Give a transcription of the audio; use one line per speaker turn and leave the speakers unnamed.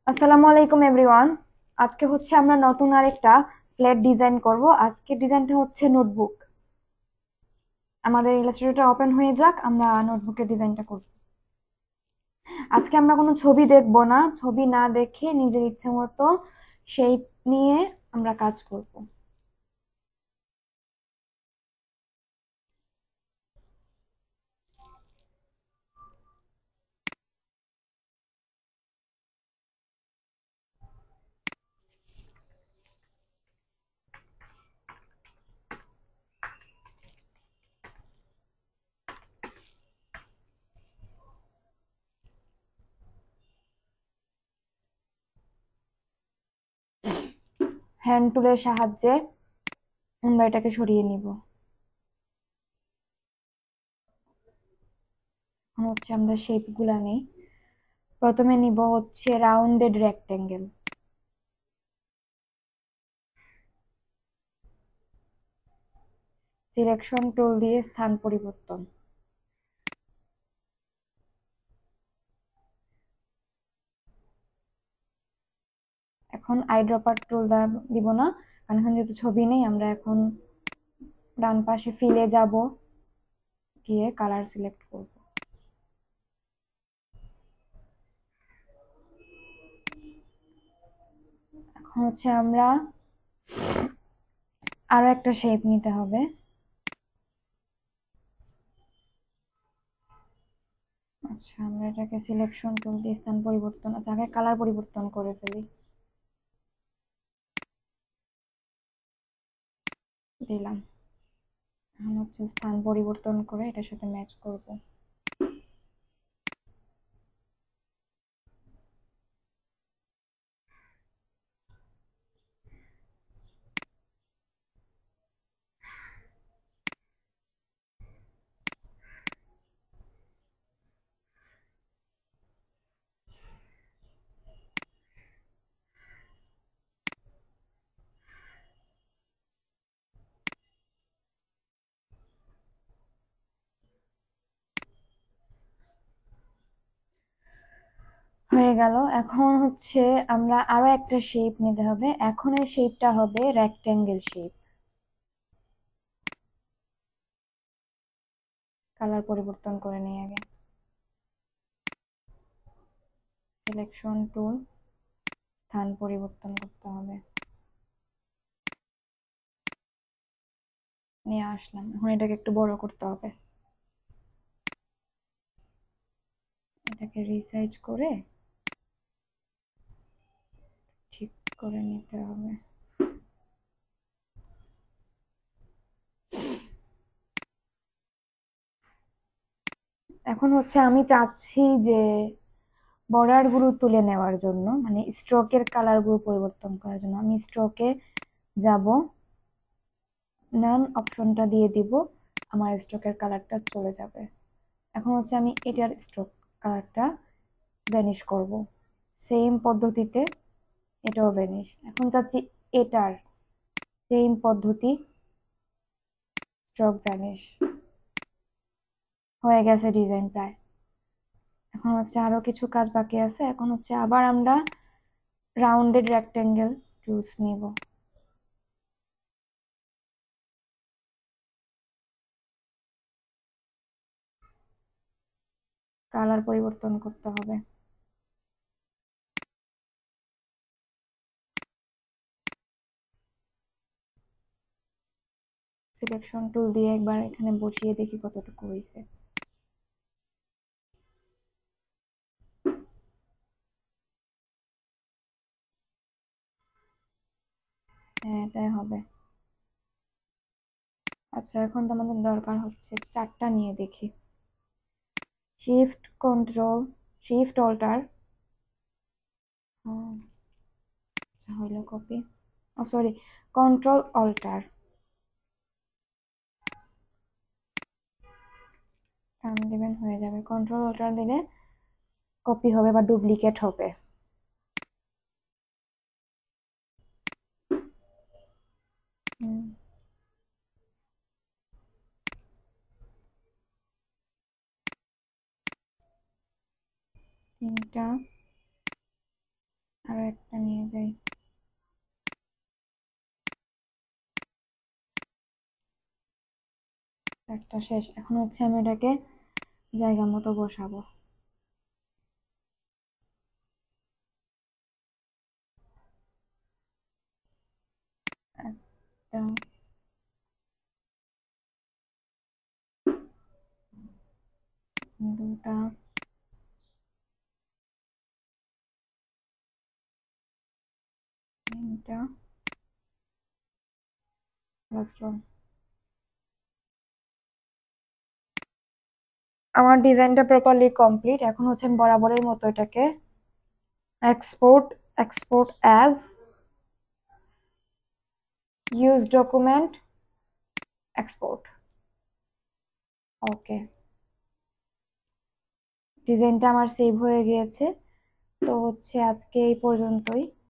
আসসালামু আলাইকুম এভরিওয়ান। আজকে হচ্ছে আমরা নতুন আরেকটা প্লেট ডিজাইন করব। আজকে ডিজাইনটা হচ্ছে নোটবুক। আমাদের ইলাস্ট্রেটরটা ওপেন হয়ে যাক, আমরা নোটবুকের ডিজাইনটা করব। আজকে আমরা কোনো ছবি দেখব না, ছবি না দেখে নিজের ইচ্ছে মতো শেপ নিয়ে আমরা কাজ করব। হ্যান্ড টুলের সাহায্যে আমরা এটাকে সরিয়ে নিব। এখন হচ্ছে আমরা শেপগুলা নেই। প্রথমে নিব হচ্ছে রাউন্ডেড রেক্টেঙ্গেল। সিলেকশন টুল দিয়ে স্থান পরিবর্তন। এখন আইড্রপার টুল দিব না, কারণ এখানে যেহেতু ছবি নেই। আমরা এখন ডান পাশে ফিলে যাব, গিয়ে কালার সিলেক্ট করব। এখন হচ্ছে আমরা আরো একটা শেপ নিতে হবে। আচ্ছা, আমরা এটাকে সিলেকশন টুল দিয়ে স্থান পরিবর্তন, আচ্ছা আগে কালার পরিবর্তন করে ফেলি। দিলাম। এখন হচ্ছে স্থান পরিবর্তন করে এটার সাথে ম্যাচ করব। হয়ে গেল। এখন হচ্ছে আমরা আরো একটা শেপ নিতে হবে। এখন এই শেপটা হবে রেক্টেঙ্গেল শেপ। কালার পরিবর্তন করে নিই আগে। সিলেকশন টুল, স্থান পরিবর্তন করতে হবে। নিয়ে আসলাম। এখন এটাকে একটু বড় করতে হবে। এটাকে রিসাইজ করে ঠিক করে নিতে হবে। এখন হচ্ছে আমি চাচ্ছি যে বর্ডার গুলো তুলে নেওয়ার জন্য, মানে স্ট্রোকের কালার গুলো পরিবর্তন করার জন্য আমি স্ট্রোকে যাব, নান অপশনটা দিয়ে দিব, আমার স্ট্রোকের কালারটা চলে যাবে। এখন হচ্ছে আমি এটার স্ট্রোক কালারটা ভ্যানিশ করব। সেম পদ্ধতিতে এটাও ভ্যানিশ। এখন চাচ্ছি এটার সেম পদ্ধতি, স্ট্রোক ভ্যানিশ। হয়ে গেছে ডিজাইন প্রায়। এখন হচ্ছে আরো কিছু কাজ বাকি আছে। এখন হচ্ছে আবার আমরা রাউন্ডেড রেক্টেঙ্গেল টুলস নিব। কালার পরিবর্তন করতে হবে। সিলেকশন টুল দিয়ে একবার এখানে বসিয়ে দেখি কতটুকু হয়েছে। হ্যাঁ, এটাই হবে। আচ্ছা, এখন তো আমাদের দরকার হচ্ছে চারটা নিয়ে দেখি। শিফট কন্ট্রোল, শিফট অল্টার, আচ্ছা হইলো কপি, ও সরি, কন্ট্রোল অল্টার টান দিবেন, হয়ে যাবে। কন্ট্রোল অল্টার দিলে কপি হবে বা ডুপ্লিকেট হবে। তিনটা। একটা নিয়ে যাই। একটা শেষ। এখন হচ্ছে আমি এটাকে জায়গা মতো বসাবো। একটা, দুটা, তিনটা, লাস্ট ওয়ান। আমার ডিজাইনটা প্রপারলি কমপ্লিট। এখন হচ্ছে আমি বরাবরের মতো এটাকে export, export as, use document, export. Okay, ডিজাইনটা আমার সেভ হয়ে গিয়েছে। তো হচ্ছে আজকে এই পর্যন্তই।